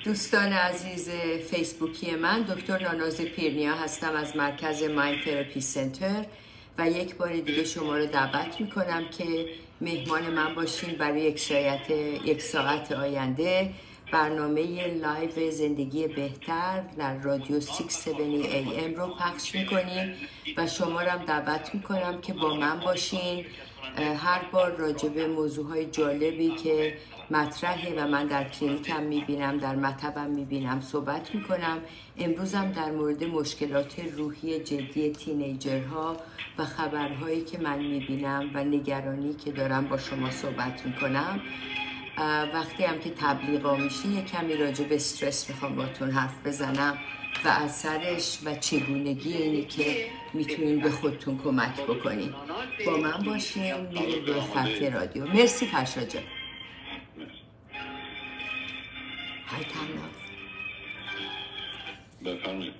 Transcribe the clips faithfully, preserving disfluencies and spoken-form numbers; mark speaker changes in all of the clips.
Speaker 1: دوستان عزیز فیسبوکی من، دکتر ناناز پیرنیا هستم از مرکز مایند تراپی سنتر و یک بار دیگه شما رو دعوت میکنم که مهمان من باشین برای یک ساعت, یک ساعت آینده. برنامه لایو زندگی بهتر در رادیو ششصد و هفتاد ای ام رو پخش میکنیم و شما رو هم دعوت میکنم که با من باشین. هر بار راجع به موضوعهای جالبی که مطرحه و من در کلینیکم میبینم، در مطبم میبینم صحبت میکنم. امروزم در مورد مشکلات روحی جدی تینیجرها و خبرهایی که من میبینم و نگرانی که دارم با شما صحبت میکنم. وقتی هم که تبلیغا میشه یک کمی راجع به استرس میخوام باتون حرف بزنم و اثرش و چگونگی اینی که میتونین به خودتون کمک بکنین. با من باشین، میریم به خط رادیو. مرسی فرشاد جان. های تمام بفرمایید.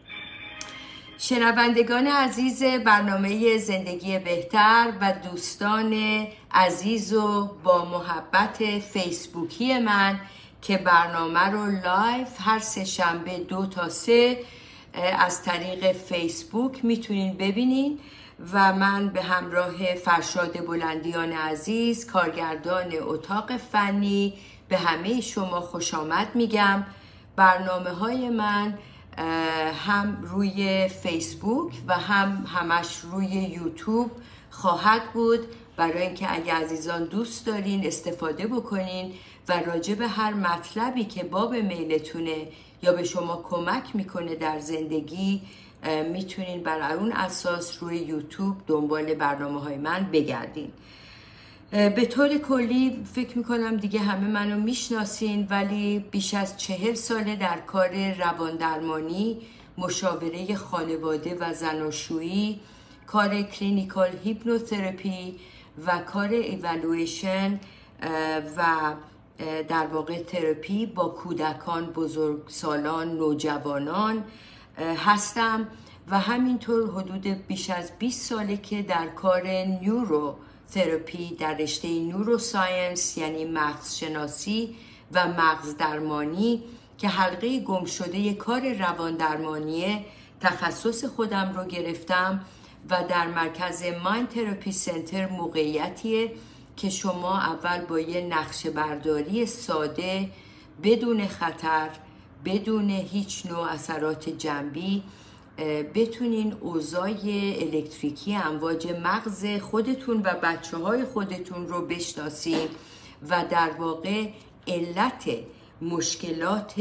Speaker 1: شنوندگان عزیز برنامه زندگی بهتر و دوستان عزیز و با محبت فیسبوکی من که برنامه رو لایو هر سه شنبه دو تا سه از طریق فیسبوک میتونین ببینین و من به همراه فرشاد بلندیان عزیز کارگردان اتاق فنی به همه شما خوش آمد میگم. برنامه های من هم روی فیسبوک و هم همش روی یوتیوب خواهد بود برای اینکه اگه عزیزان دوست دارین استفاده بکنین و راجع به هر مطلبی که باب میلتونه یا به شما کمک میکنه در زندگی میتونین بر اون اساس روی یوتیوب دنبال برنامه های من بگردین. به طور کلی فکر میکنم دیگه همه منو میشناسین، ولی بیش از چهل ساله در کار رواندرمانی، مشاوره خانواده و زناشویی، کار کلینیکال هیپنوتراپی و کار ایوالویشن و در واقع تراپی با کودکان، بزرگسالان، نوجوانان هستم و همینطور حدود بیش از بیست ساله که در کار نیورو تراپی در رشته نوروساینس یعنی مغز شناسی و مغز درمانی که حلقه گم شده کار روان درمانی تخصص خودم رو گرفتم و در مرکز مایند تراپی سنتر موقعیتیه که شما اول با یه نقشه برداری ساده بدون خطر، بدون هیچ نوع اثرات جنبی بتونین اوضاع الکتریکی امواج مغز خودتون و بچه های خودتون رو بشناسین و در واقع علت مشکلات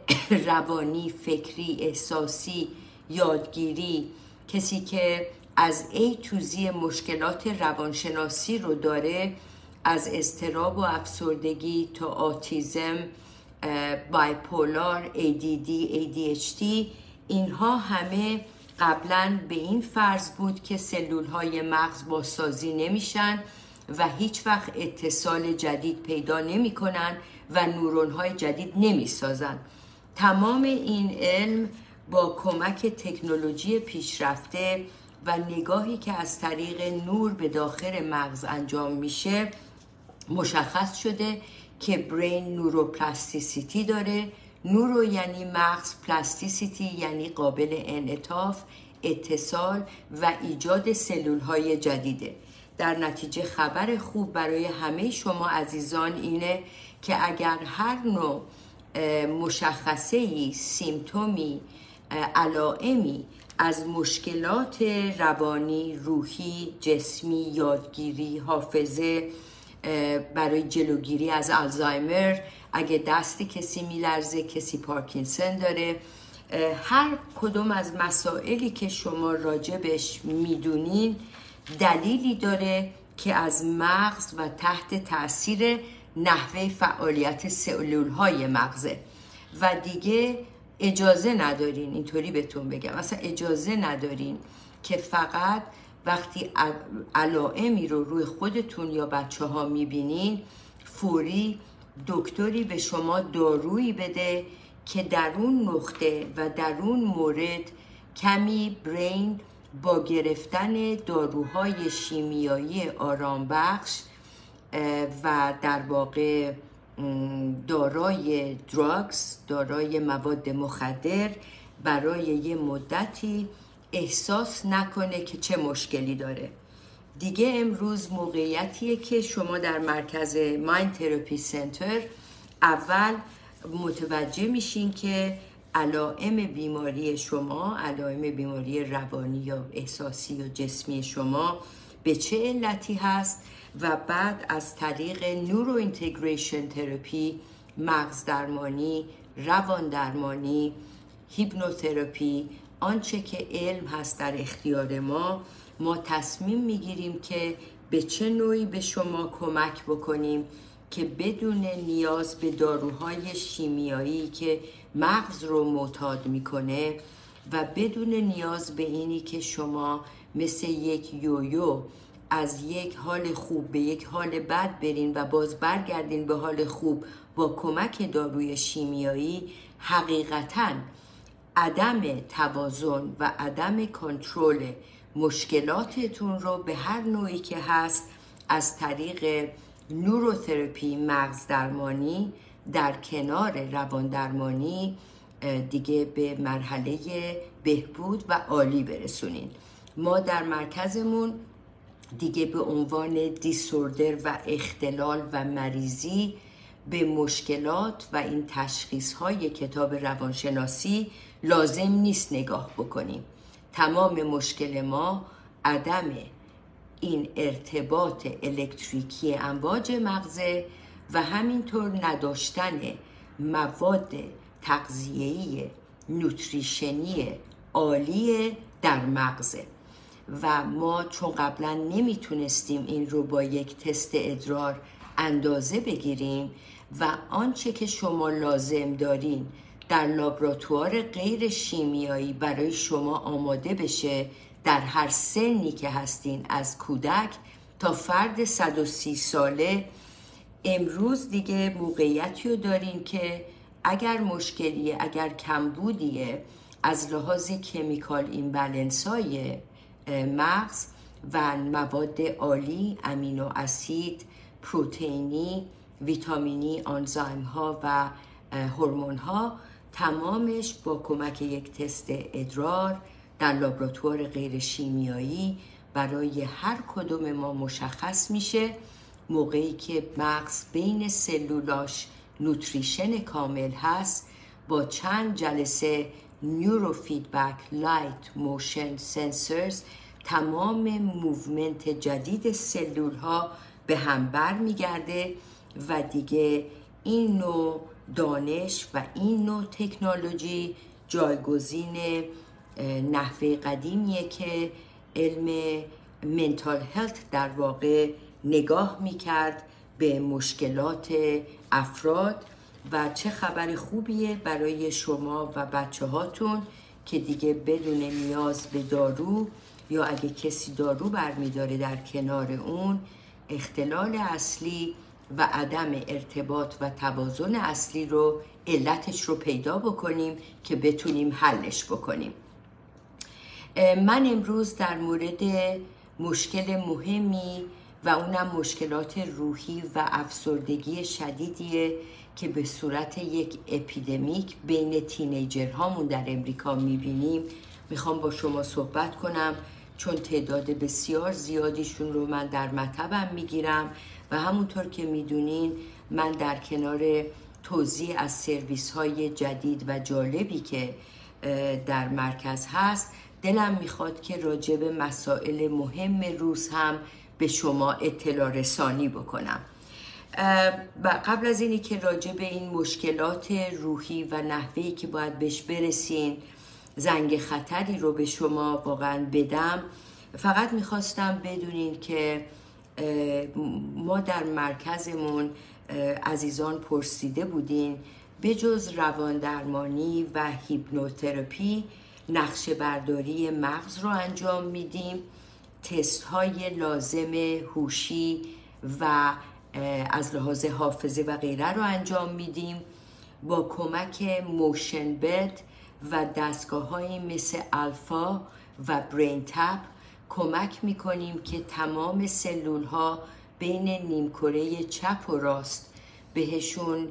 Speaker 1: روانی، فکری، احساسی، یادگیری، کسی که از A تو Z مشکلات روانشناسی رو داره، از اضطراب و افسردگی تا آتیزم، بایپولار، ای دی دی، ای دی اچ دی، اینها همه قبلا به این فرض بود که سلول های مغز بازسازی نمیشن و هیچ وقت اتصال جدید پیدا نمی کنن و نورون های جدید نمی سازن. تمام این علم با کمک تکنولوژی پیشرفته و نگاهی که از طریق نور به داخل مغز انجام میشه مشخص شده که برین نوروپلاستیسیتی داره. نورو یعنی مغز، پلاستیسیتی یعنی قابل انعطاف، اتصال و ایجاد سلول های جدیده. در نتیجه خبر خوب برای همه شما عزیزان اینه که اگر هر نوع مشخصه‌ای، سیمتومی، علائمی از مشکلات روانی، روحی، جسمی، یادگیری، حافظه، برای جلوگیری از آلزایمر، اگه دست کسی میلرزه، کسی پارکینسون داره، هر کدوم از مسائلی که شما راجبش میدونین دلیلی داره که از مغز و تحت تاثیر نحوه فعالیت سلول های مغزه و دیگه اجازه ندارین، اینطوری بهتون بگم، اصلا اجازه ندارین که فقط وقتی علائمی رو روی خودتون یا بچه ها میبینین فوری دکتری به شما دارویی بده که در اون نقطه و در اون مورد کمی برین با گرفتن داروهای شیمیایی آرامبخش و در واقع دارای دراگز، دارای مواد مخدر برای یه مدتی احساس نکنه که چه مشکلی داره. دیگه امروز موقعیتیه که شما در مرکز مایند تراپی سنتر اول متوجه میشین که علائم بیماری شما، علائم بیماری روانی یا احساسی یا جسمی شما به چه علتی هست و بعد از طریق نورو اینتگریشن تراپی، مغز درمانی، روان درمانی، هیپنوتراپی، آنچه که علم هست در اختیار ما، ما تصمیم میگیریم که به چه نوعی به شما کمک بکنیم که بدون نیاز به داروهای شیمیایی که مغز رو معتاد میکنه و بدون نیاز به اینی که شما مثل یک یویو از یک حال خوب به یک حال بد برین و باز برگردین به حال خوب با کمک داروی شیمیایی، حقیقتاً عدم توازن و عدم کنترل مشکلاتتون رو به هر نوعی که هست از طریق نوروتراپی، مغز درمانی در کنار روان درمانی دیگه به مرحله بهبود و عالی برسونین. ما در مرکزمون دیگه به عنوان دیسوردر و اختلال و مریضی به مشکلات و این تشخیص‌های کتاب روانشناسی لازم نیست نگاه بکنیم. تمام مشکل ما عدم این ارتباط الکتریکی امواج مغزه و همینطور نداشتن مواد تغذیه‌ای نوتریشنی عالی در مغزه و ما چون قبلا نمیتونستیم این رو با یک تست ادرار اندازه بگیریم و آنچه که شما لازم دارین در لابراتوار غیر شیمیایی برای شما آماده بشه در هر سنی که هستین، از کودک تا فرد صد و سی ساله، امروز دیگه موقعیتی رو دارین که اگر مشکلیه، اگر کمبودیه از لحاظ کمیکال ایمبالنس‌های مغز و مواد عالی، امینو اسید، پروتئینی، ویتامینی، آنزایم ها و هورمون ها، تمامش با کمک یک تست ادرار در لابراتوار غیر شیمیایی برای هر کدوم ما مشخص میشه. موقعی که مغز بین سلولاش نوتریشن کامل هست، با چند جلسه نیورو فیدبک لایت موشن سنسورز تمام موومنت جدید سلول ها به هم بر میگرده و دیگه این نوع دانش و این نوع تکنولوژی جایگزین نحوه قدیمیه که علم منتال هلت در واقع نگاه میکرد به مشکلات افراد و چه خبر خوبیه برای شما و بچه هاتون که دیگه بدون نیاز به دارو یا اگه کسی دارو برمیداره در کنار اون، اختلال اصلی و عدم ارتباط و توازن اصلی رو، علتش رو پیدا بکنیم که بتونیم حلش بکنیم. من امروز در مورد مشکل مهمی و اونم مشکلات روحی و افسردگی شدیدیه که به صورت یک اپیدمیک بین تینیجر هامون در امریکا میبینیم میخوام با شما صحبت کنم، چون تعداد بسیار زیادیشون رو من در مطبم میگیرم و همونطور که میدونین من در کنار توزیع از سرویس های جدید و جالبی که در مرکز هست، دلم میخواد که راجع به مسائل مهم روز هم به شما اطلاع رسانی بکنم. و قبل از اینی که راجع به این مشکلات روحی و نحوهی که باید بهش برسین زنگ خطری رو به شما واقعا بدم، فقط میخواستم بدونین که ما در مرکزمون عزیزان پرسیده بودین به جز روان درمانی و هیپنوتراپی نقشه برداری مغز رو انجام میدیم، تست های لازم هوشی و از لحاظ حافظه و غیره رو انجام میدیم، با کمک موشن بد و دستگاه های مثل الفا و برین تپ کمک میکنیم که تمام سلول ها بین نیمکره چپ و راست بهشون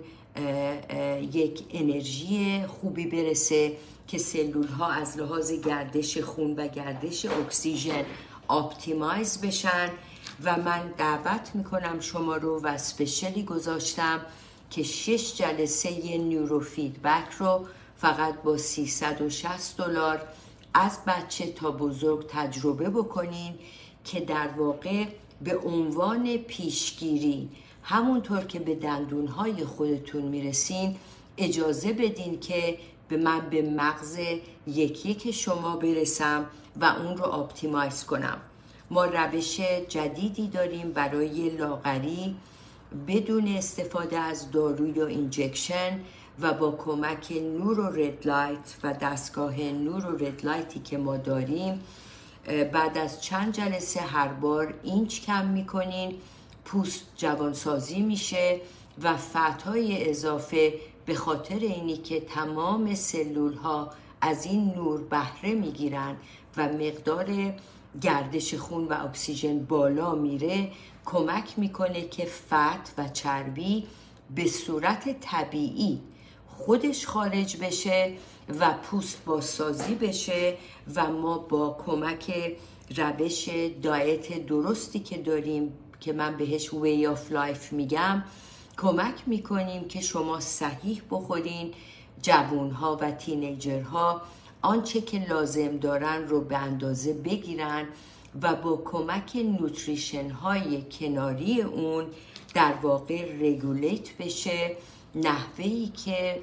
Speaker 1: یک انرژی خوبی برسه که سلول ها از لحاظ گردش خون و گردش اکسیژن آپتیمایز بشن. و من دعوت میکنم شما رو و اسپشیالی گذاشتم که شش جلسه نیورو فیدبک رو فقط با سیصد و شصت دلار از بچه تا بزرگ تجربه بکنین که در واقع به عنوان پیشگیری همونطور که به دندونهای خودتون میرسین اجازه بدین که به من به مغز یکی یک شما برسم و اون رو آپتیمایز کنم. ما روش جدیدی داریم برای لاغری بدون استفاده از دارو یا اینجکشن و با کمک نور و رد لایت و دستگاه نور و رد لایتی که ما داریم بعد از چند جلسه هر بار اینچ کم میکنین، پوست جوانسازی میشه و فتح‌های اضافه به خاطر اینی که تمام سلول ها از این نور بهره میگیرن و مقدار گردش خون و اکسیژن بالا میره کمک میکنه که فت و چربی به صورت طبیعی خودش خارج بشه و پوست بازسازی بشه و ما با کمک روش دایت درستی که داریم که من بهش وی آف لایف میگم کمک میکنیم که شما صحیح بخورین، جوانها و تینیجرها آنچه که لازم دارن رو به اندازه بگیرن و با کمک نوتریشن های کناری اون در واقع رگولیت بشه نحوهی که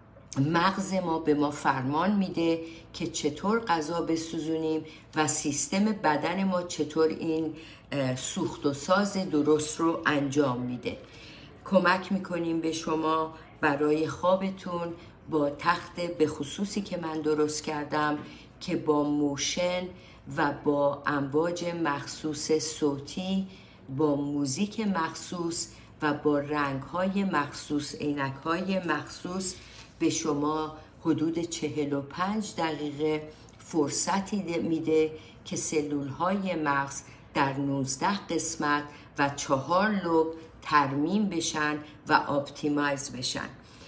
Speaker 1: مغز ما به ما فرمان میده که چطور غذا بسوزونیم و سیستم بدن ما چطور این سوخت و ساز درست رو انجام میده. کمک میکنیم به شما برای خوابتون با تخت به خصوصی که من درست کردم که با موشن و با امواج مخصوص صوتی، با موزیک مخصوص و با رنگ‌های مخصوص، عینک‌های مخصوص به شما حدود چهل و پنج دقیقه فرصتی میده که سلول‌های مغز در نوزده قسمت و چهار لوب ترمیم بشن و آپتیمایز بشن.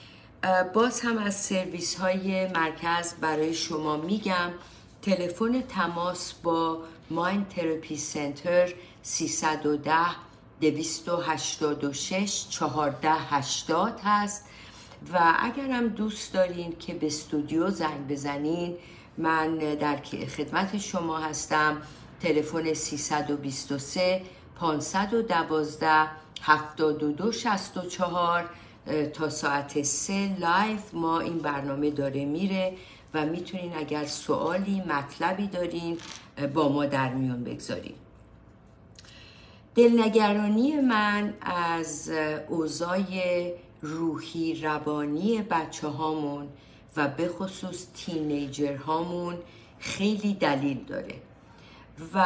Speaker 1: باز هم از سرویس های مرکز برای شما میگم تلفن تماس با مایند تراپی سنتر سیصد و ده دویست و هشتاد و شش چهارده هشتاد هست و اگرم دوست دارین که به استودیو زنگ بزنین من در خدمت شما هستم. تلفن سیصد و بیست و سه پانصد و دوازده هفتاد و دو شصت و چهار تا ساعت سه لایو ما این برنامه داره میره و میتونین اگر سوالی مطلبی دارین با ما در میون بگذارین. دلنگرانی من از اوضاع روحی روانی بچه هامون و به خصوص تینیجر هامون خیلی دلیل داره و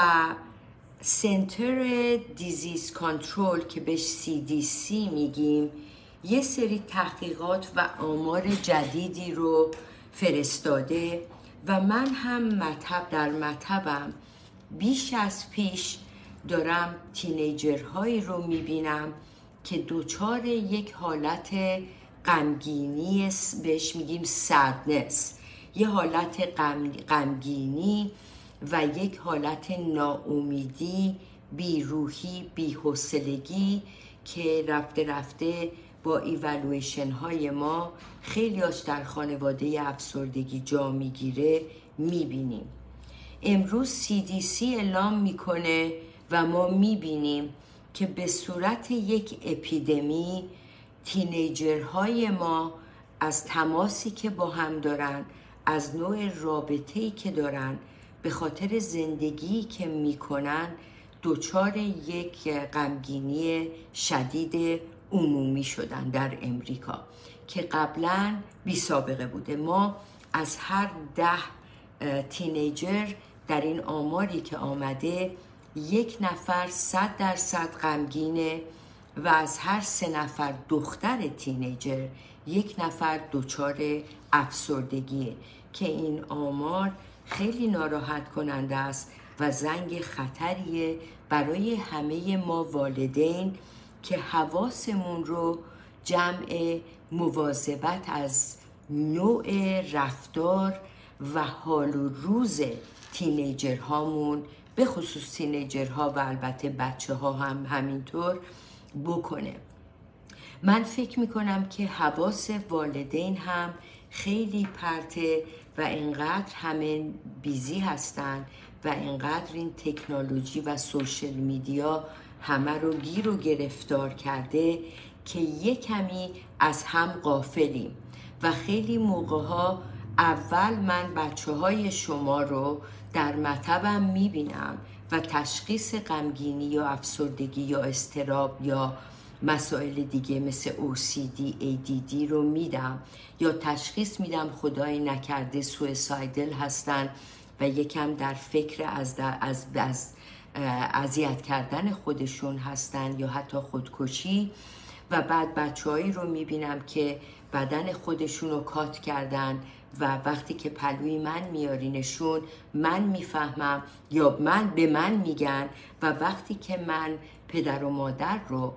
Speaker 1: سنتر دیزیز کنترل که بهش سی دی سی میگیم یه سری تحقیقات و آمار جدیدی رو فرستاده و من هم مطب در مطبم بیش از پیش دارم تینیجرهایی رو میبینم که دوچار یک حالت غمگینی بهش میگیم سدنس، یه حالت غم، غمگینی و یک حالت ناامیدی، بیروحی، بی‌حوصلگی که رفته رفته با ایوالویشن های ما خیلیاش در خانواده افسردگی جا میگیره میبینیم. امروز سی دی سی اعلام میکنه و ما میبینیم که به صورت یک اپیدمی تینیجرهای ما از تماسی که با هم دارن، از نوع رابطه‌ای که دارن، به خاطر زندگی که میکنن دوچار یک غمگینی شدید عمومی شدن در امریکا که قبلا بی سابقه بوده. ما از هر ده تینیجر در این آماری که آمده یک نفر صد درصد غمگینه و از هر سه نفر دختر تینیجر یک نفر دچار افسردگیه که این آمار خیلی ناراحت کننده است و زنگ خطریه برای همه ما والدین که حواسمون رو جمع مواظبت از نوع رفتار و حال و روز تینیجر هامون، به خصوص تینیجر ها و البته بچه ها هم همینطور بکنه. من فکر میکنم که حواس والدین هم خیلی پرته و اینقدر همه بیزی هستن و اینقدر این تکنولوژی و سوشل میدیا همه رو گیر و گرفتار کرده که یک کمی از هم غافلیم و خیلی موقع ها اول من بچه های شما رو در مطبم میبینم و تشخیص غمگینی یا افسردگی یا اضطراب یا مسائل دیگه مثل او سی دی، ای دی دی رو میدم یا تشخیص میدم خدای نکرده سویسایدل هستن و یکم در فکر از از از اذیت کردن خودشون هستن یا حتی خودکشی، و بعد بچه‌هایی رو میبینم که بدن خودشون رو کات کردن و وقتی که پلوی من میارینشون من میفهمم یا من به من میگن و وقتی که من پدر و مادر رو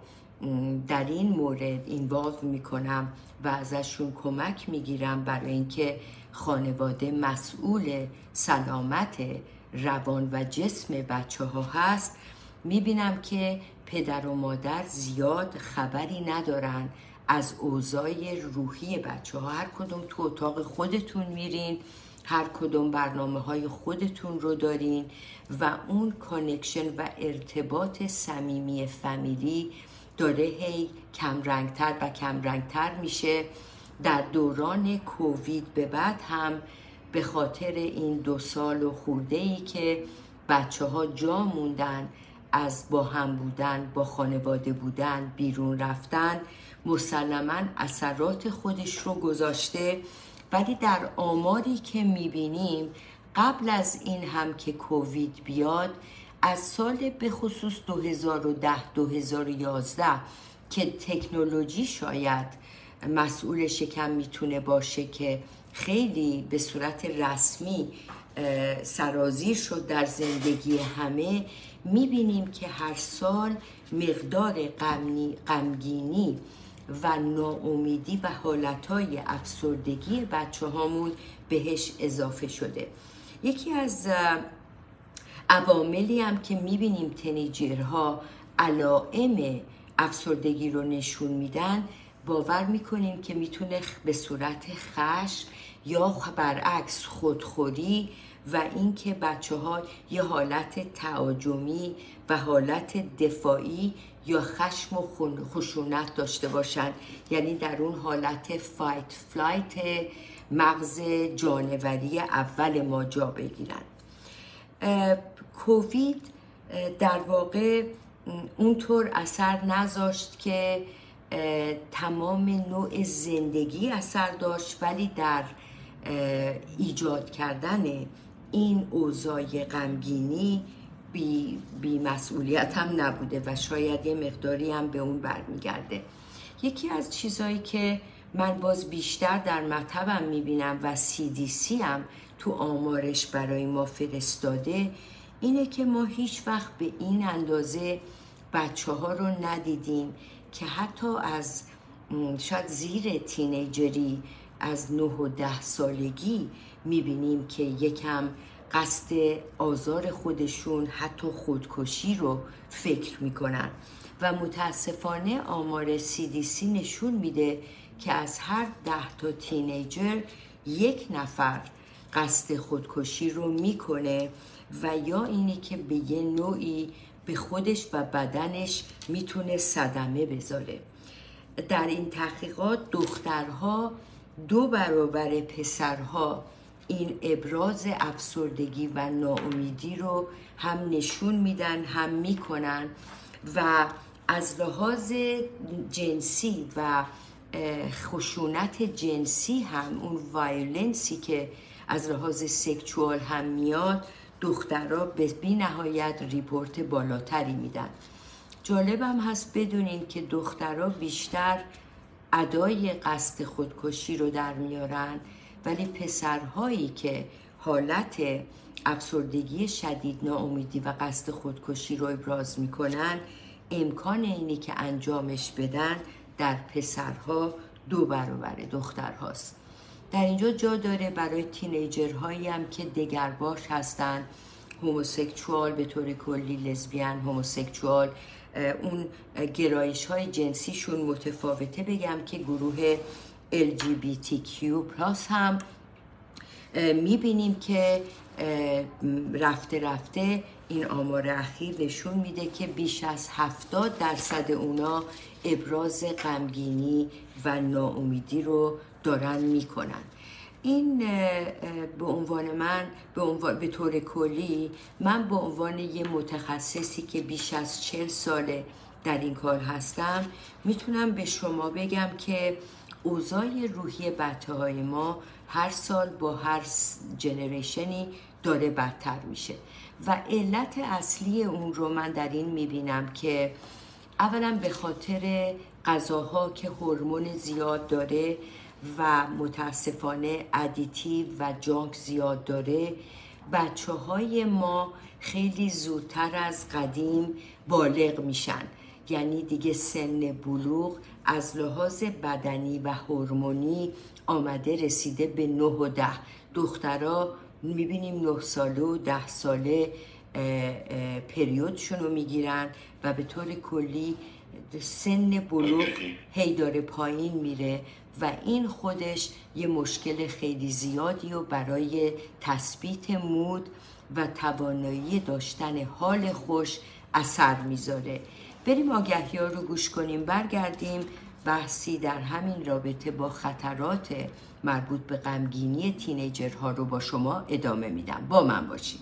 Speaker 1: در این مورد اینوالو میکنم و ازشون کمک میگیرم برای اینکه خانواده مسئول سلامت روان و جسم بچه ها هست، میبینم که پدر و مادر زیاد خبری ندارن از اوضاع روحی بچه ها. هر کدوم تو اتاق خودتون میرین، هر کدوم برنامه های خودتون رو دارین و اون کانکشن و ارتباط صمیمی فامیلی داره هی کم رنگتر و کم رنگتر میشه. در دوران کووید به بعد هم به خاطر این دو سال و خورده ای که بچه ها جا موندن از با هم بودن، با خانواده بودن، بیرون رفتن، مسلماً اثرات خودش رو گذاشته. ولی در آماری که میبینیم قبل از این هم که کووید بیاد، از سال به خصوص دو هزار و ده دو هزار و یازده که تکنولوژی شاید مسئول شکم میتونه باشه که خیلی به صورت رسمی سرازیر شد در زندگی همه، میبینیم که هر سال مقدار غمگینی و ناامیدی و حالتهای افسردگی بچه هامون بهش اضافه شده. یکی از عواملی هم که میبینیم تینیجرها علائم افسردگی رو نشون میدن، باور میکنیم که میتونه به صورت خشم یا برعکس خودخوری و اینکه بچه ها یه حالت تهاجمی و حالت دفاعی یا خشم و خشونت داشته باشن، یعنی در اون حالت فایت فلایت مغز جانوری اول ما جا بگیرن. کووید در واقع اونطور اثر نذاشت که تمام نوع زندگی اثر داشت، ولی در ایجاد کردن این اوضاع غمگینی بی, بی مسئولیت هم نبوده و شاید یه مقداری هم به اون برمیگرده. یکی از چیزایی که من باز بیشتر در مطبم میبینم و سی دی سی هم تو آمارش برای ما فرستاده اینه که ما هیچ وقت به این اندازه بچه ها رو ندیدیم که حتی از شاید زیر تینیجری از نه و ده سالگی میبینیم که یکم قصد آزار خودشون حتی خودکشی رو فکر میکنن و متاسفانه آمار سی دی سی نشون میده که از هر ده تا تینیجر یک نفر قصد خودکشی رو میکنه و یا اینی که به یه نوعی به خودش و بدنش میتونه صدمه بذاره. در این تحقیقات دخترها دو برابر پسرها این ابراز افسردگی و ناامیدی رو هم نشون میدن هم میکنن و از لحاظ جنسی و خشونت جنسی هم اون وایلنسی که از لحاظ سکشوال هم میاد دخترها به بی نهایت ریپورت بالاتری میدن. جالبم هست بدونین که دخترها بیشتر ادای قصد خودکشی رو در میارن، ولی پسرهایی که حالت افسردگی شدید، ناامیدی و قصد خودکشی رو ابراز میکنن امکان اینی که انجامش بدن در پسرها دو برابر دخترهاست. در اینجا جا داره برای تینیجرهایی هم که دگرباش هستن، هوموسکسوال به طور کلی، لزبیان، هوموسکسوال، اون گرایش های جنسیشون متفاوته، بگم که گروه ال جی بی تی کیو پلاس هم میبینیم که رفته رفته این آمار اخیر نشون میده که بیش از هفتاد درصد اونا ابراز غمگینی و ناامیدی رو دارن میکنن. این به عنوان من به, عنوان به طور کلی من به عنوان یه متخصصی که بیش از چهل ساله در این کار هستم میتونم به شما بگم که اوضاع روحی بچه های ما هر سال با هر جنریشنی داره بدتر میشه و علت اصلی اون رو من در این میبینم که اولا به خاطر غذاها که هورمون زیاد داره و متاسفانه ادیتیو و جانک زیاد داره، بچه های ما خیلی زودتر از قدیم بالغ میشن، یعنی دیگه سن بلوغ از لحاظ بدنی و هورمونی آمده رسیده به نه و ده. دخترها میبینیم نه ساله و ده ساله پریودشون رو میگیرن و به طور کلی سن بلوغ هی داره پایین میره و این خودش یه مشکل خیلی زیادی رو برای تثبیت مود و توانایی داشتن حال خوش اثر میذاره. بریم آگهی ها رو گوش کنیم، برگردیم بحثی در همین رابطه با خطرات مربوط به غمگینی تینیجرها رو با شما ادامه میدم. با من باشید.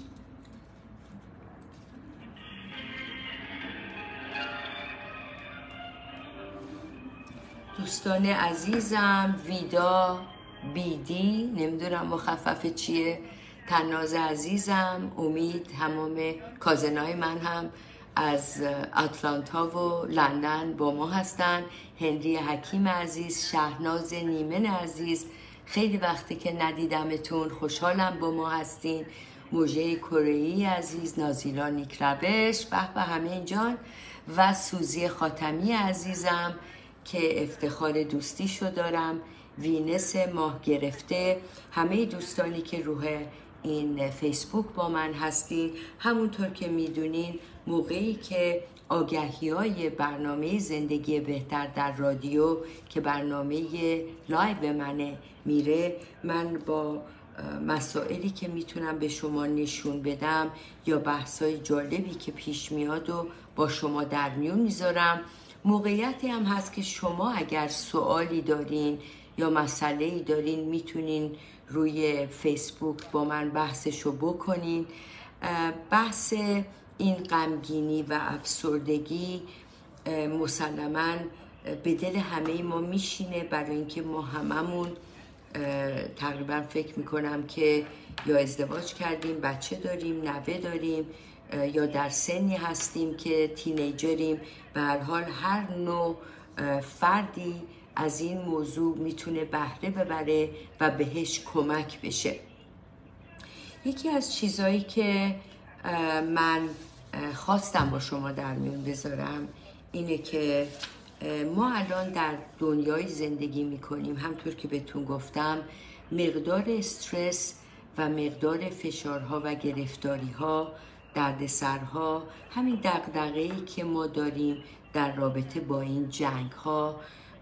Speaker 1: دوستان عزیزم، ویدا بیدی، نمیدونم مخفف چیه، تناز عزیزم، امید، تمام کازنای من هم از آتلانتا و لندن با ما هستن، هنری حکیم عزیز، شهناز نیمن عزیز، خیلی وقتی که ندیدمتون، خوشحالم با ما هستین، موژه کره‌ای عزیز، نازیلا نیکروش، به به همه جان، و سوزی خاتمی عزیزم که افتخار دوستیشو دارم، وینس ماه گرفته، همه دوستانی که روح این فیسبوک با من هستین. همونطور که میدونین موقعی که آگهی های برنامه زندگی بهتر در رادیو که برنامه لایو منه میره، من با مسائلی که میتونم به شما نشون بدم یا بحثای جالبی که پیش میاد و با شما در میون میذارم. موقعیتی هم هست که شما اگر سوالی دارین یا مسئله‌ای دارین میتونین روی فیسبوک با من بحثشو بکنین. بحث این غمگینی و افسردگی مسلماً به دل همه ما میشینه، برای اینکه ما هممون تقریبا فکر میکنم که یا ازدواج کردیم، بچه داریم، نوه داریم، یا در سنی هستیم که تینیجریم. به هر حال هر نوع فردی از این موضوع میتونه بهره ببره و بهش کمک بشه. یکی از چیزایی که من خواستم با شما در میون بذارم اینه که ما الان در دنیای زندگی میکنیم، همطور که بهتون گفتم مقدار استرس و مقدار فشارها و گرفتاریها، دردسرها، همین دغدغه‌ای که ما داریم در رابطه با این جنگ ها،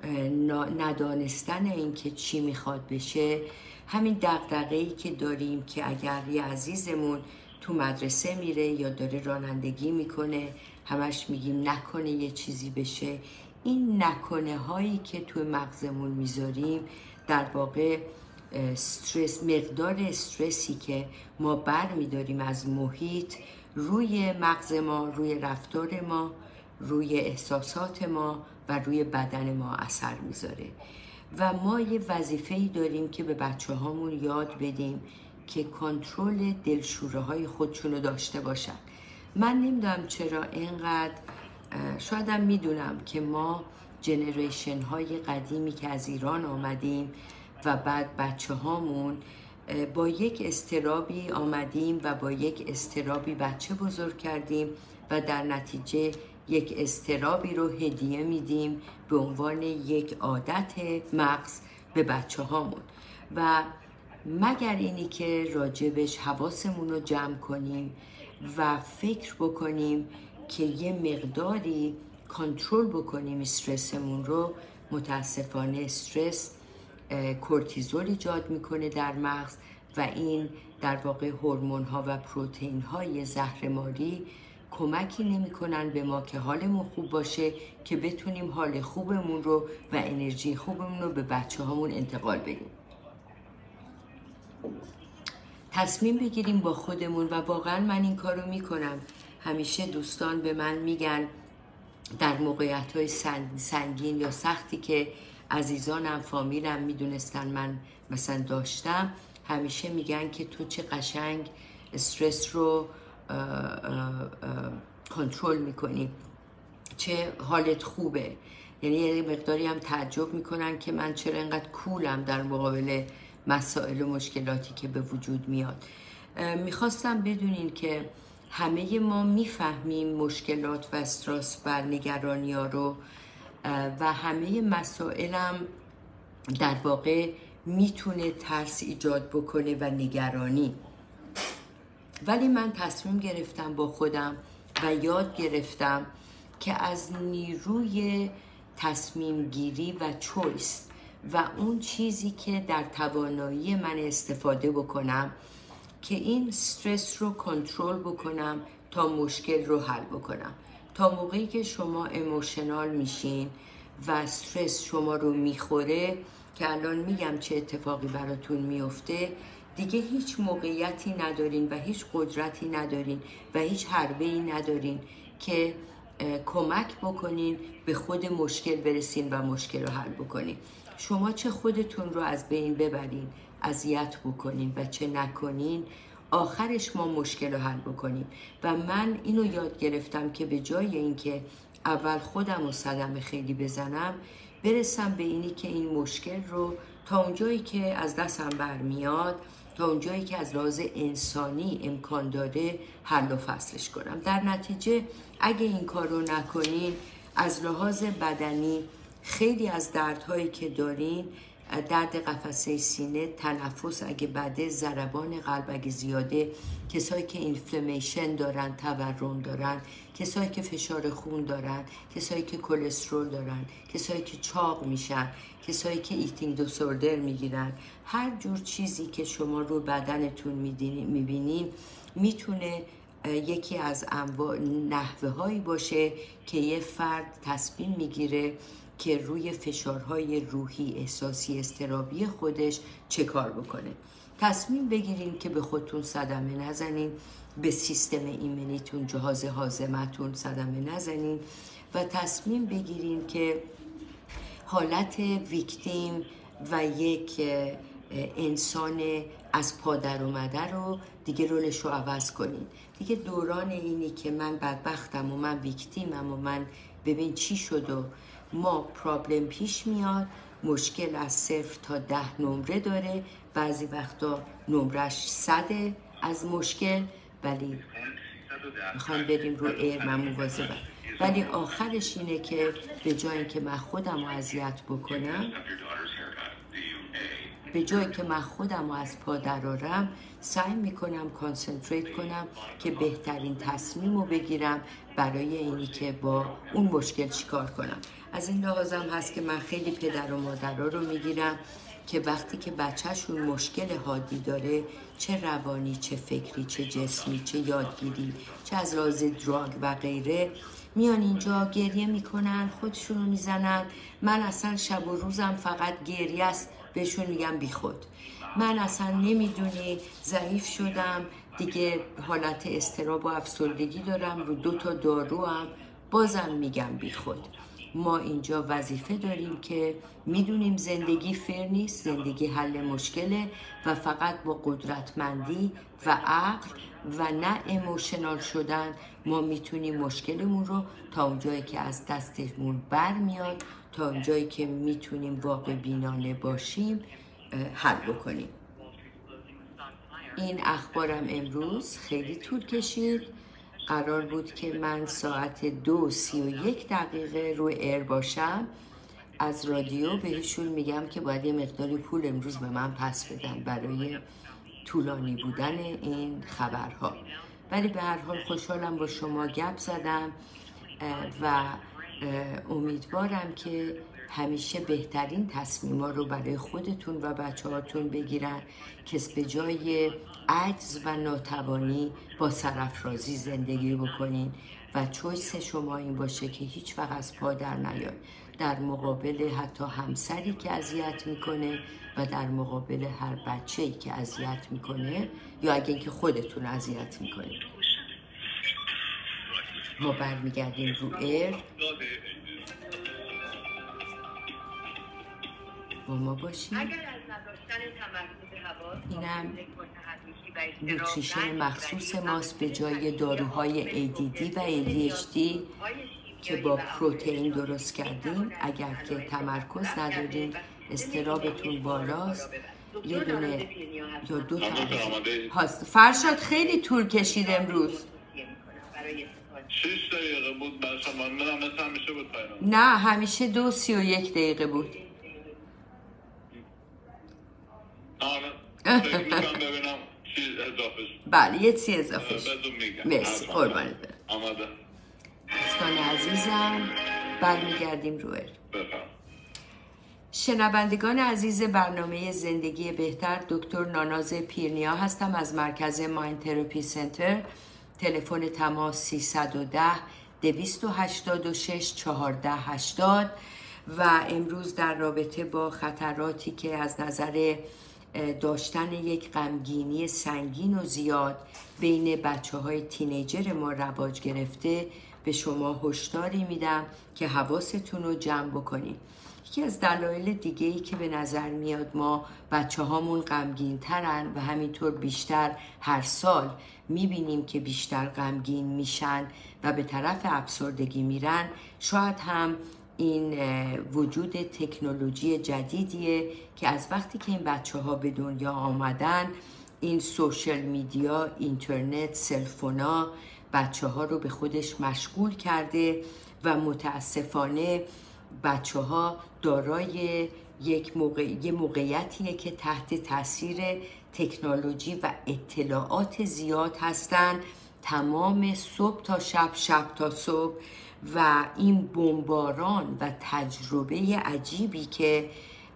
Speaker 1: ندانستن این که چی میخواد بشه، همین دغدغه‌ای که داریم که اگر یه عزیزمون تو مدرسه میره یا داره رانندگی میکنه همش میگیم نکنه یه چیزی بشه، این نکنه هایی که تو مغزمون میذاریم در واقع استرس، مقدار استرسی که ما بر میداریم از محیط روی مغز ما، روی رفتار ما، روی احساسات ما و روی بدن ما اثر میذاره. و ما یه وظیفه‌ای داریم که به بچه هامون یاد بدیم که کنترل دلشوره های خودشونو داشته باشن. من نمیدونم چرا اینقدر، شایدم میدونم که ما جنریشن های قدیمی که از ایران آمدیم و بعد بچه هامون با یک استرابی آمدیم و با یک استرابی بچه بزرگ کردیم و در نتیجه یک اضطرابی رو هدیه میدیم به عنوان یک عادت مغز به بچه هامون و مگر اینی که راجبش حواسمون رو جمع کنیم و فکر بکنیم که یه مقداری کنترل بکنیم استرسمون رو. متاسفانه استرس کورتیزول ایجاد میکنه در مغز و این در واقع هورمون ها و پروتئین های زهرماری کمکی نمیکنن به ما که حالمون خوب باشه که بتونیم حال خوبمون رو و انرژی خوبمون رو به بچه هامون انتقال بدیم. تصمیم بگیریم با خودمون و واقعا من این کارو میکنم. همیشه دوستان به من میگن در موقعیت های سنگین یا سختی که عزیزانم فامیلم میدونستن من مثلا داشتم، همیشه میگن که تو چه قشنگ استرس رو کنترل میکنی، چه حالت خوبه. یعنی یه مقداری هم تعجب میکنن که من چرا اینقدر کولم در مقابل مسائل و مشکلاتی که به وجود میاد. میخواستم بدونین که همه ما میفهمیم مشکلات و استرس و نگرانی ها رو و همه مسائلم در واقع میتونه ترس ایجاد بکنه و نگرانی، ولی من تصمیم گرفتم با خودم و یاد گرفتم که از نیروی تصمیم گیری و چویس و اون چیزی که در توانایی من استفاده بکنم که این استرس رو کنترل بکنم تا مشکل رو حل بکنم. تا موقعی که شما ایموشنال میشین و استرس شما رو میخوره که الان میگم چه اتفاقی براتون میفته، دیگه هیچ موقعیتی ندارین و هیچ قدرتی ندارین و هیچ حربه‌ای ندارین که کمک بکنین به خود مشکل برسین و مشکل رو حل بکنین. شما چه خودتون رو از بین ببرین، اذیت بکنین و چه نکنین، آخرش ما مشکل رو حل بکنیم. و من اینو یاد گرفتم که به جای اینکه اول خودم رو صدمه خیلی بزنم، برسم به اینی که این مشکل رو تا اونجایی که از دستم برمیاد، تا اونجایی که از لحاظ انسانی امکان داره حل و فصلش کنم. در نتیجه اگه این کار رو نکنین، از لحاظ بدنی خیلی از دردهایی که دارین، درد قفسه سینه، تنفس اگه بده، ضربان قلب اگه زیاده، کسایی که اینفلمیشن دارن، تورم دارن، کسایی که فشار خون دارن، کسایی که کلسترول دارن، کسایی که چاق میشن، کسایی که ایتینگ دیسوردر میگیرن، هر جور چیزی که شما رو بدنتون میبینین میتونه یکی از انواع نحوه هایی باشه که یه فرد تصمیم میگیره که روی فشارهای روحی، احساسی، اضطرابی خودش چه کار بکنه. تصمیم بگیرین که به خودتون صدمه نزنین، به سیستم ایمنیتون، جهاز هاضمتون صدمه نزنین و تصمیم بگیرین که حالت ویکتیم و یک انسان از پا در اومده رو دیگه رولش رو عوض کنین. دیگه دوران اینی که من بدبختم و من ویکتیمم و من ببین چی شد و ما پرابلم پیش میاد، مشکل از صفر تا ده نمره داره، بعضی وقتا نمرش صده از مشکل، ولی میخوام بریم رو ایر، من مواظبم، ولی آخرش اینه که به جای که من خودم رو اذیت بکنم، به جایی که من خودم رو از پا درارم، سعی میکنم کانسنتریت کنم که بهترین تصمیم رو بگیرم برای اینی که با اون مشکل چیکار کنم. از این لحاظم هست که من خیلی پدر و مادرها رو میگیرم که وقتی که بچهشون مشکل حادی داره، چه روانی، چه فکری، چه جسمی، چه یادگیری، چه از لحاظ دراگ و غیره، میان اینجا گریه میکنن، خودشونو میزنن. من اصلا شب و روزم فقط گریه است، بهشون میگم بی خود. من اصلا نمیدونی ضعیف شدم دیگه، حالت اضطراب و افسردگی دارم، رو دو تا دارو هم، بازم میگم بی خود. ما اینجا وظیفه داریم که میدونیم زندگی فر نیست، زندگی حل مشکله و فقط با قدرتمندی و عقل و نه ایموشنال شدن ما میتونیم مشکلمون رو تا اونجایی که از دستمون برمیاد، تا اونجایی که میتونیم واقع بینانه باشیم حل بکنیم. این اخبارم امروز خیلی طول کشید. قرار بود که من ساعت دو سی و یک دقیقه روی ایر باشم. از رادیو بهشون میگم که باید یه مقداری پول امروز به من پس بدن برای طولانی بودن این خبرها، ولی به هر حال خوشحالم با شما گپ زدم و امیدوارم که همیشه بهترین تصمیما رو برای خودتون و بچه هاتون بگیرن که به جای عجز و ناتوانی با سرافرازی زندگی بکنین و چویس شما این باشه که هیچ وقت از پا در نیاد در مقابل حتی همسری که اذیت میکنه و در مقابل هر بچه‌ای که اذیت میکنه یا اگه اینکه خودتون اذیت میکنید. ما برمیگردیم رو ایر. با ما باشیم. اینم نوتریشن مخصوص ماست به جای داروهای ای دی دی و ای دی اچ دی که با پروتئین درست کردیم. اگر که تمرکز ندارین، اضطرابتون بالاست، یه دونه یا دو تا هست. فرشاد خیلی طول کشید امروز.
Speaker 2: شش دقیقه بود برای شما. من مثل همیشه بود پاینا.
Speaker 1: نه همیشه دو سی و یک دقیقه بود.
Speaker 2: آره فکر میکنم ببینم چی اضافه شد.
Speaker 1: بله یه چی اضافه شد.
Speaker 2: بدون میگم.
Speaker 1: مرسی قربانت برم.
Speaker 2: آماده.
Speaker 1: دوستان عزیزم برمیگردیم رو ایر.
Speaker 2: بفرم.
Speaker 1: شنوندگان عزیز برنامه زندگی بهتر، دکتر ناناز پیرنیا هستم از مرکز مایند تراپی سنتر. تلفن تماس سیصد و ده دویست و هشتاد و شش چهارده هشتاد و امروز در رابطه با خطراتی که از نظر داشتن یک غمگینی سنگین و زیاد بین بچه های تینیجر ما رواج گرفته به شما هشداری میدم که حواستون رو جمع بکنید. یکی از دلایل دیگه ای که به نظر میاد ما بچه هامون غمگین ترن و همینطور بیشتر هر سال میبینیم که بیشتر غمگین میشن و به طرف افسردگی میرن، شاید هم این وجود تکنولوژی جدیدیه که از وقتی که این بچه ها به دنیا آمدن، این سوشل میدیا، اینترنت، سلفونا بچه ها رو به خودش مشغول کرده و متاسفانه بچه ها دارای یک موقع... یه موقعیتیه که تحت تاثیر تکنولوژی و اطلاعات زیاد هستن، تمام صبح تا شب، شب تا صبح، و این بمباران و تجربه عجیبی که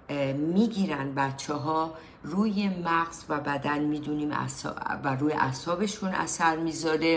Speaker 1: میگیرن بچه ها روی مغز و بدن میدونیم و روی اعصابشون اثر میذاره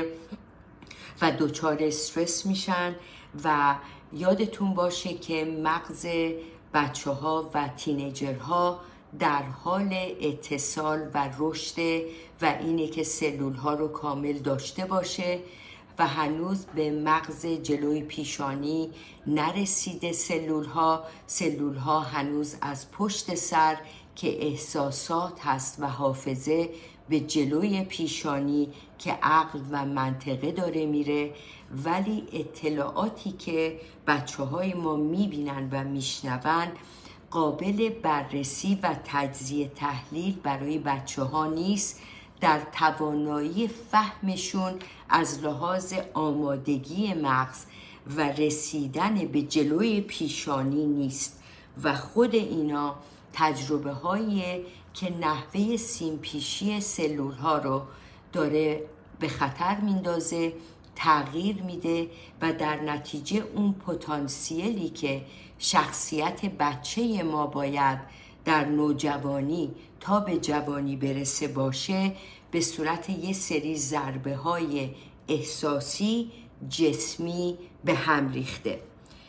Speaker 1: و دچار استرس میشن. و یادتون باشه که مغز بچه ها و تینیجرها در حال اتصال و رشد و اینه که سلول ها رو کامل داشته باشه و هنوز به مغز جلوی پیشانی نرسیده. سلول ها سلول ها هنوز از پشت سر که احساسات هست و حافظه به جلوی پیشانی که عقل و منطقه داره میره، ولی اطلاعاتی که بچه های ما میبینن و میشنون قابل بررسی و تجزیه تحلیل برای بچه ها نیست. در توانایی فهمشون از لحاظ آمادگی مغز و رسیدن به جلوی پیشانی نیست و خود اینا تجربه هایی که نحوه سیمپیشی سلول ها رو داره به خطر میندازه، تغییر میده و در نتیجه اون پتانسیلی که شخصیت بچه ما باید در نوجوانی تا به جوانی برسه باشه به صورت یه سری ضربه های احساسی جسمی به هم ریخته.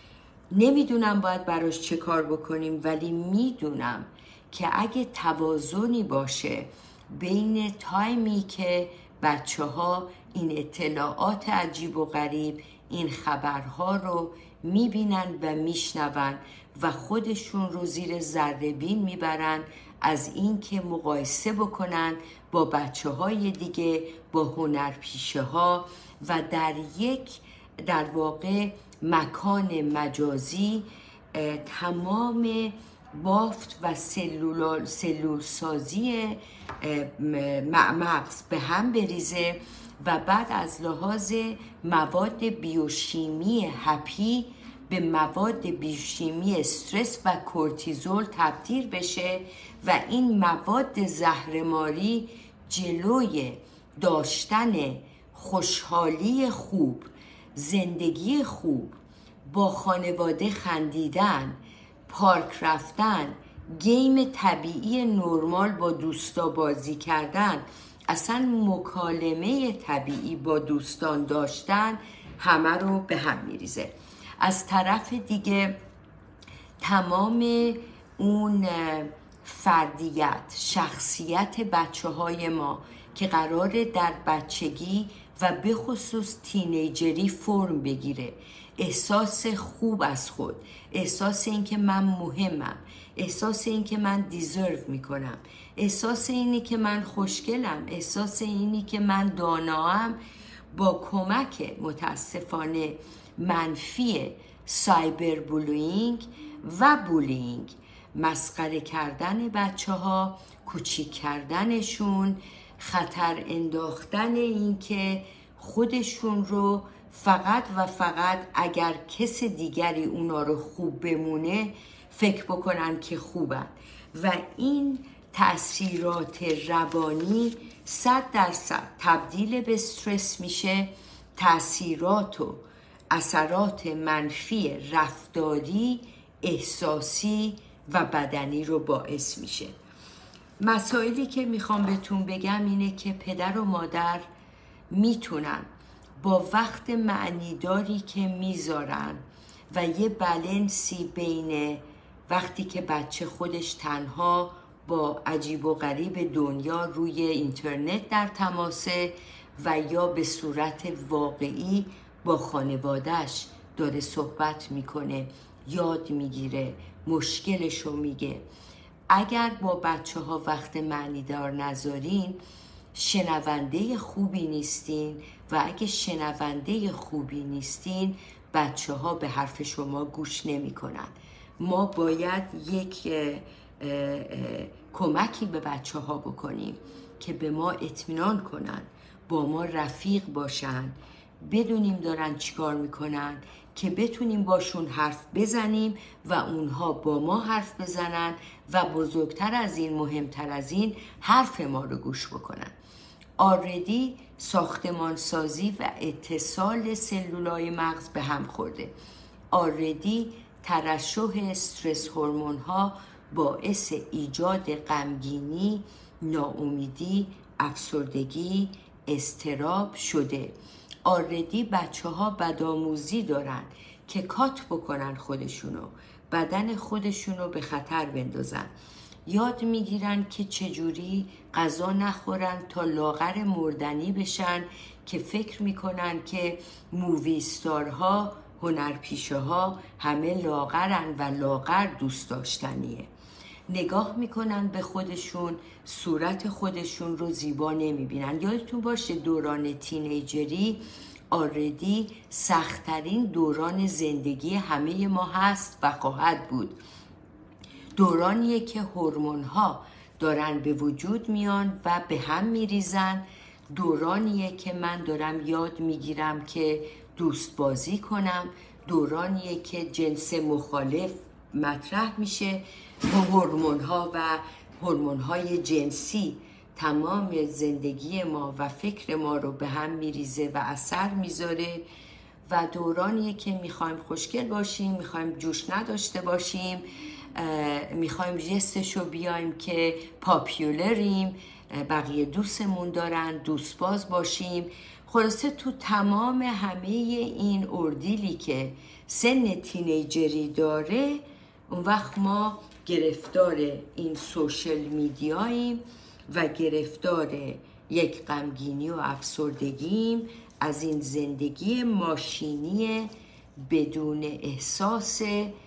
Speaker 1: نمیدونم باید براش چه کار بکنیم، ولی میدونم که اگه توازنی باشه بین تایمی که بچه ها این اطلاعات عجیب و غریب، این خبرها رو میبینن و میشنون و خودشون رو زیر ذره بین میبرن از این که مقایسه بکنن با بچه های دیگه، با هنرپیشه ها و در یک در واقع مکان مجازی تمام بافت و سلول, سلول سازی مغز به هم بریزه و بعد از لحاظ مواد بیوشیمی هپی به مواد بیوشیمی استرس و کورتیزول تبدیل بشه و این مواد زهرماری جلوی داشتن خوشحالی خوب، زندگی خوب، با خانواده خندیدن، پارک رفتن، گیم طبیعی نرمال با دوستا بازی کردن، اصلا مکالمه طبیعی با دوستان داشتن، همه رو به هم میریزه. از طرف دیگه تمام اون فردیت، شخصیت بچه های ما که قراره در بچگی و به خصوص تینیجری فرم بگیره، احساس خوب از خود، احساس این که من مهمم، احساس این که من دیزرو میکنم، احساس اینی که من خوشگلم، احساس اینی که من داناام، با کمک متاسفانه منفی سایبر بولینگ و بولینگ، مسخره کردن بچه ها، کوچیک کردنشون، خطر انداختن این که خودشون رو فقط و فقط اگر کس دیگری اونا رو خوب بمونه فکر بکنن که خوبن و این تأثیرات روانی صد درصد تبدیل به استرس میشه. تأثیرات و اثرات منفی رفتاری، احساسی و بدنی رو باعث میشه. مسائلی که میخوام بهتون بگم اینه که پدر و مادر میتونن با وقت معنیداری که میذارن و یه بالانسی بین وقتی که بچه خودش تنها با عجیب و غریب دنیا روی اینترنت در تماسه و یا به صورت واقعی با خانوادهش داره صحبت میکنه، یاد میگیره، مشکلشو میگه. اگر با بچه ها وقت معنیدار نذارین، شنونده خوبی نیستین و اگه شنونده خوبی نیستین، بچه ها به حرف شما گوش نمی کنن. ما باید یک اه اه اه کمکی به بچه ها بکنیم که به ما اطمینان کنن، با ما رفیق باشن، بدونیم دارن چیکار میکنن، که بتونیم باشون حرف بزنیم و اونها با ما حرف بزنن و بزرگتر از این، مهمتر از این، حرف ما رو گوش بکنن. آردی ساختمان سازی و اتصال سلولای مغز به هم خورده. آردی ترشح استرس هورمون ها باعث ایجاد غمگینی، ناامیدی، افسردگی، اضطراب شده. آردی بچه ها بدآموزی دارن که کات بکنن خودشونو، بدن خودشونو به خطر بندازن. یاد میگیرن که چجوری غذا نخورن تا لاغر مردنی بشن، که فکر میکنن که مووی ستارها، هنرپیشه ها همه لاغرن و لاغر دوست داشتنیه. نگاه میکنن به خودشون، صورت خودشون رو زیبا نمیبینن. یادتون باشه دوران تینیجری آردی سخت‌ترین دوران زندگی همه ما هست و خواهد بود. دورانیه که هورمون‌ها دارن به وجود میان و به هم میریزن. دورانیه که من دارم یاد میگیرم که دوست بازی کنم. دورانیه که جنس مخالف مطرح میشه با هورمون‌ها و هورمون‌های جنسی تمام زندگی ما و فکر ما رو به هم میریزه و اثر میذاره. و دورانیه که میخوایم خوشگل باشیم، میخوایم جوش نداشته باشیم، میخوایم جستشو بیایم که پاپیولریم، بقیه دوستمون دارن، دوست باز باشیم. خلاصه تو تمام همه این اردیلی که سن تینیجری داره، اون وقت ما گرفتار این سوشل میدیاییم و گرفتار یک غمگینی و افسردگیم از این زندگی ماشینی بدون احساس،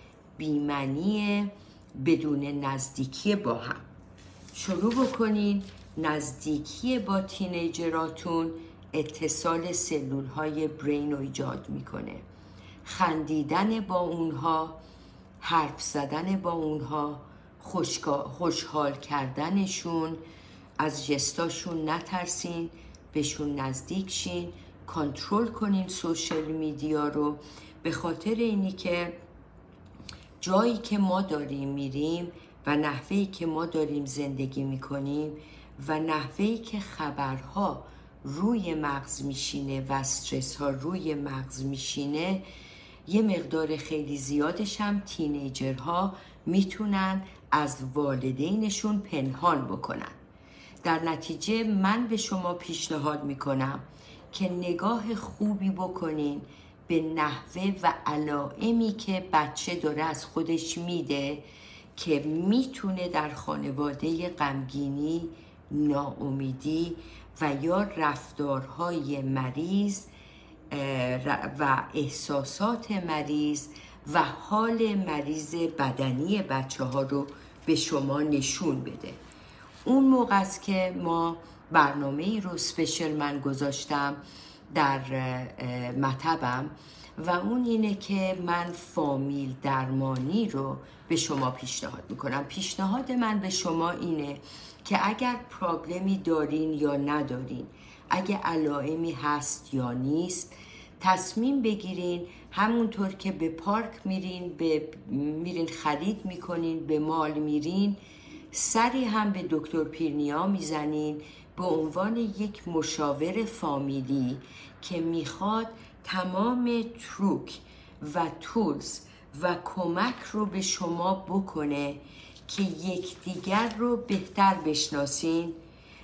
Speaker 1: بی‌معنی، بدون نزدیکی با هم. شروع بکنین نزدیکی با تینیجراتون. اتصال سلول های برین رو ایجاد میکنه. خندیدن با اونها، حرف زدن با اونها، خوشحال کردنشون، از جستاشون نترسین بهشون نزدیک شین، کنترل کنین سوشل میدیا رو، به خاطر اینی که جایی که ما داریم میریم و نحوهی که ما داریم زندگی میکنیم و نحوهی که خبرها روی مغز میشینه و استرس ها روی مغز میشینه، یه مقدار خیلی زیادش هم تینیجرها میتونن از والدینشون پنهان بکنن. در نتیجه من به شما پیشنهاد میکنم که نگاه خوبی بکنین به نحوه و علائمی که بچه داره از خودش میده که میتونه در خانواده غمگینی، ناامیدی و یا رفتارهای مریض و احساسات مریض و حال مریض بدنی بچه ها رو به شما نشون بده. اون موقع است که ما برنامه ای رو سپیشل من گذاشتم در مطبم و اون اینه که من فامیل درمانی رو به شما پیشنهاد میکنم. پیشنهاد من به شما اینه که اگر پرابلمی دارین یا ندارین، اگه علائمی هست یا نیست، تصمیم بگیرین همونطور که به پارک میرین، به میرین خرید میکنین، به مال میرین، سری هم به دکتر پیرنیا میزنین به عنوان یک مشاور فامیلی که میخواد تمام تروک و تولز و کمک رو به شما بکنه که یکدیگر رو بهتر بشناسین،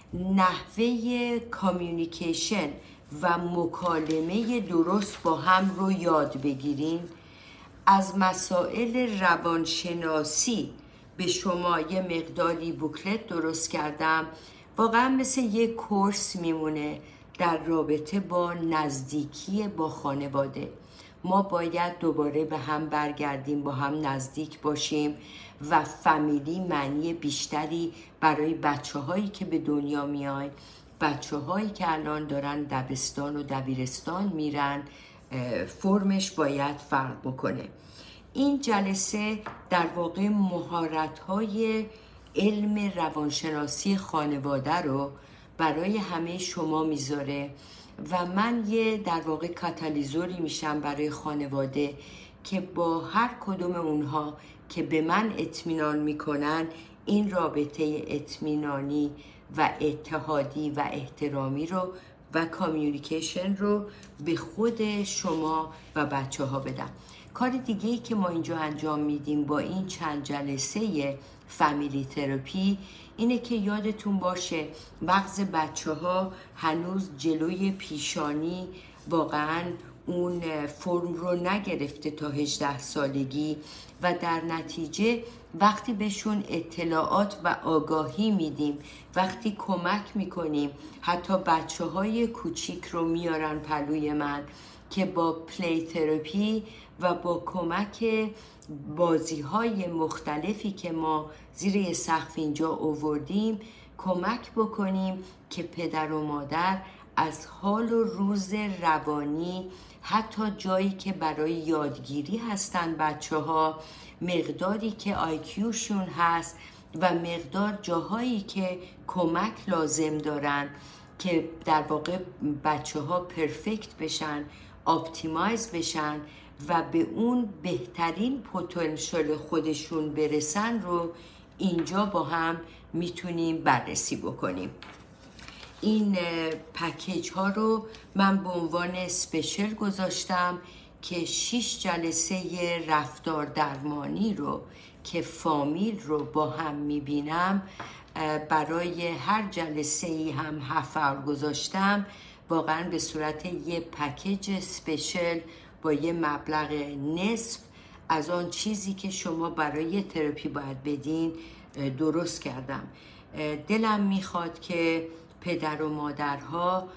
Speaker 1: نحوه کامیونیکیشن و مکالمه درست با هم رو یاد بگیرین. از مسائل روانشناسی به شما یه مقداری بوکلت درست کردم، واقعا مثل یک کورس میمونه در رابطه با نزدیکی با خانواده. ما باید دوباره به هم برگردیم، با هم نزدیک باشیم و فامیلی معنی بیشتری برای بچه هایی که به دنیا میاین، بچه هایی که الان دارن دبستان و دبیرستان میرن، فرمش باید فرق بکنه. این جلسه در واقع مهارت‌های علم روانشناسی خانواده رو برای همه شما میذاره و من یه در واقع کاتالیزوری میشم برای خانواده که با هر کدوم اونها که به من اطمینان میکنن این رابطه اطمینانی و اتحادی و احترامی رو و کامیونیکیشن رو به خود شما و بچه ها بدم. کار دیگه ای که ما اینجا انجام میدیم با این چند جلسه فامیلی تراپی اینه که یادتون باشه مغز بچه ها هنوز جلوی پیشانی واقعا اون فرم رو نگرفته تا هجده سالگی و در نتیجه وقتی بهشون اطلاعات و آگاهی میدیم، وقتی کمک میکنیم، حتی بچه های کوچیک رو میارن پلوی من که با پلی تراپی و با کمک بازی های مختلفی که ما زیر یه سقف اینجا آوردیم کمک بکنیم که پدر و مادر از حال و روز روانی، حتی جایی که برای یادگیری هستن بچه ها، مقداری که آیکیوشون هست و مقدار جاهایی که کمک لازم دارن که در واقع بچه ها پرفکت بشن، اپتیمایز بشن و به اون بهترین پتانسیل خودشون برسن رو اینجا با هم میتونیم بررسی بکنیم. این پکیج ها رو من به عنوان اسپیشل گذاشتم که شش جلسه رفتار درمانی رو که فامیل رو با هم میبینم برای هر جلسه ای هم هفت گذاشتم، واقعا به صورت یه پکیج اسپیشل با یه مبلغ نصف از آن چیزی که شما برای تراپی باید بدین درست کردم. دلم میخواد که پدر و مادرها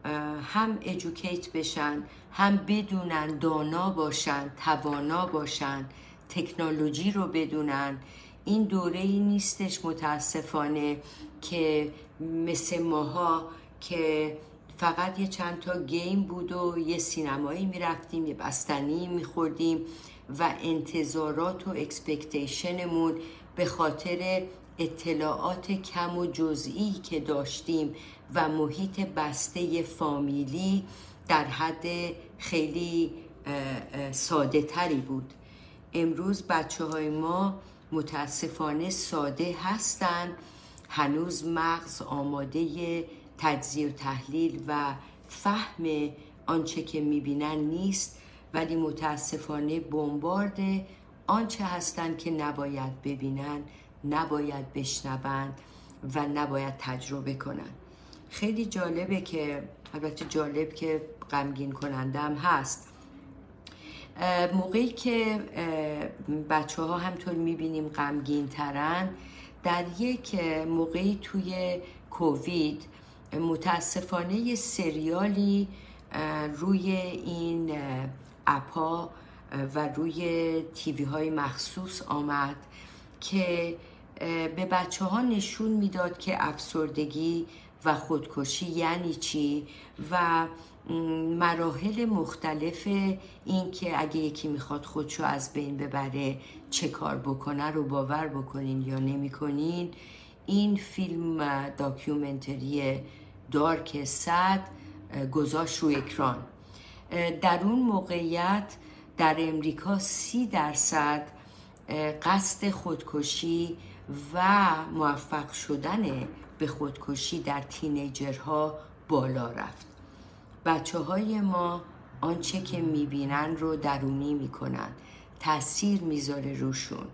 Speaker 1: هم ادوکیت بشن، هم بدونن، دانا باشن، توانا باشن، تکنولوژی رو بدونن. این دوره‌ای نیستش متاسفانه که مثل ماها که فقط یه چند تا گیم بود و یه سینمایی میرفتیم، یه بستنی میخوردیم و انتظارات و اکسپکتیشنمون به خاطر اطلاعات کم و جزئی که داشتیم و محیط بسته فامیلی در حد خیلی ساده تری بود. امروز بچه های ما متاسفانه ساده هستن، هنوز مغز آماده تجزیه و تحلیل و فهم آنچه که میبینن نیست، ولی متاسفانه بمبارد آنچه هستن که نباید ببینن، نباید بشنون و نباید تجربه کنن. خیلی جالبه که، البته جالب که غمگین کننده هم هست، موقعی که بچه ها همطور میبینیم غمگین ترن، در یک موقعی توی کووید متاسفانه یه سریالی روی این اپا و روی تیوی های مخصوص آمد که به بچه ها نشون میداد که افسردگی و خودکشی یعنی چی و مراحل مختلف این که اگه یکی میخواد خودشو از بین ببره چه کار بکنه رو باور بکنین یا نمی کنین. این فیلم داکیومنتری دارک صد گذاشت روی اکران. در اون موقعیت در امریکا سی درصد قصد خودکشی و موفق شدن به خودکشی در تینیجرها بالا رفت. بچه های ما آنچه که میبینن رو درونی میکنن، تأثیر میذاره روشون،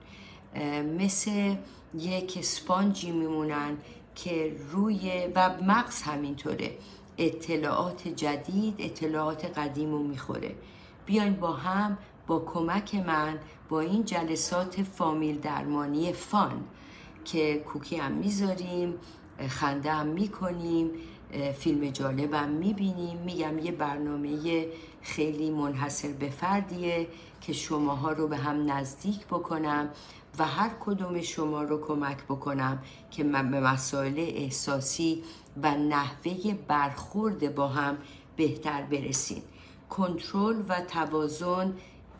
Speaker 1: مثل یک اسپانجی میمونن که روی، و مغز همینطوره، اطلاعات جدید اطلاعات قدیم رو میخوره. بیاین با هم با کمک من با این جلسات فامیل درمانی فان که کوکی هم میذاریم، خنده هم میکنیم، فیلم جالب هم میبینیم، میگم یه برنامه خیلی منحصر به فردیه که شماها رو به هم نزدیک بکنم و هر کدوم شما رو کمک بکنم که من به مسائل احساسی و نحوه برخورد با هم بهتر برسیم. کنترل و توازن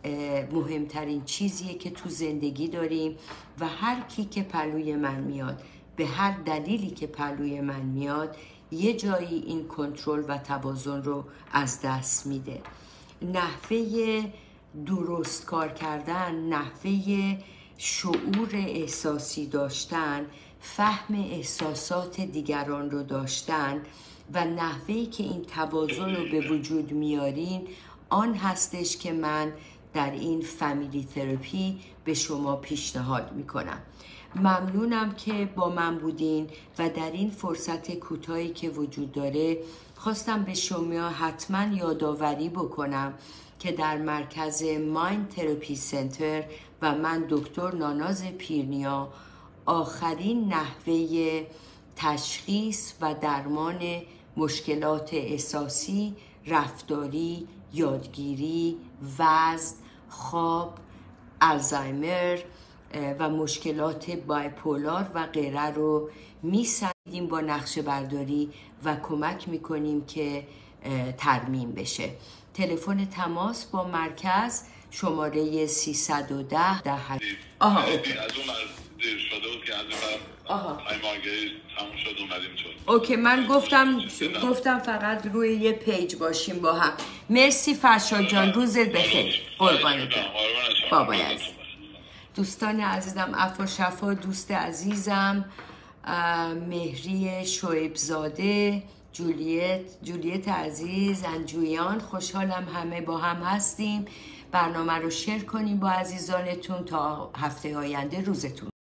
Speaker 1: مهمترین چیزیه که تو زندگی داریم و هر کی که پلوی من میاد، به هر دلیلی که پلوی من میاد، یه جایی این کنترل و توازن رو از دست میده. نحوه درست کار کردن، نحوه شعور احساسی داشتن، فهم احساسات دیگران رو داشتن و نحوهی که این توازن رو به وجود میارین، آن هستش که من در این فامیلی تراپی به شما پیشنهاد میکنم. ممنونم که با من بودین و در این فرصت کوتاهی که وجود داره خواستم به شما حتما یادآوری بکنم که در مرکز مایند تراپی سنتر و من دکتر ناناز پیرنیا آخرین نحوه تشخیص و درمان مشکلات احساسی، رفتاری، یادگیری، وزن، خواب، الزایمر و مشکلات بایپولار و غیره رو می‌سنجیم با نقشه برداری و کمک میکنیم که ترمیم بشه. تلفن تماس با مرکز شماره سیصد و ده ده هشت. آها اوکی.
Speaker 2: از اون دیر شده بود که از اون آها تایماگری تموم شد اومدیم تو.
Speaker 1: اوکی، من گفتم گفتم فقط روی یه پیج باشیم با هم. مرسی فرشاد جان، روزت بخیر. قربانت برم. بابای عزیز. دوستان عزیزم، عفو شفا، دوست عزیزم مهری شعیب زاده، جولیت جولیت عزیز، انجویان، خوشحالم همه با هم هستیم. برنامه رو شیر کنیم با عزیزانتون تا هفته آینده. روزتون